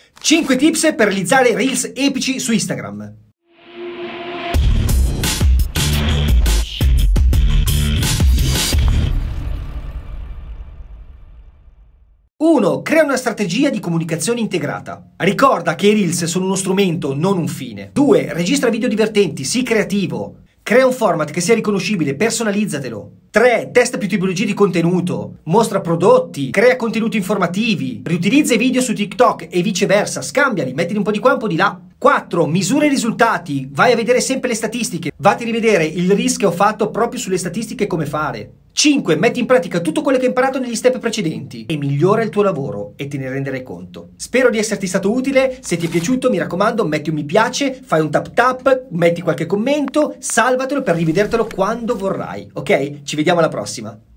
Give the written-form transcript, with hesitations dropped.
5 tips per realizzare reels epici su Instagram. 1. Crea una strategia di comunicazione integrata. Ricorda che i reels sono uno strumento, non un fine. 2. Registra video divertenti, sii creativo. Crea un format che sia riconoscibile, personalizzatelo. 3. Testa più tipologie di contenuto. Mostra prodotti, crea contenuti informativi. Riutilizza i video su TikTok e viceversa, scambiali, mettili un po' di qua, un po' di là. 4. Misura i risultati, vai a vedere sempre le statistiche. Vatti a rivedere il reels che ho fatto proprio sulle statistiche come fare. 5. Metti in pratica tutto quello che hai imparato negli step precedenti e migliora il tuo lavoro e te ne renderai conto. Spero di esserti stato utile, se ti è piaciuto mi raccomando metti un mi piace, fai un tap tap, metti qualche commento, salvatelo per rivedertelo quando vorrai, ok? Ci vediamo alla prossima!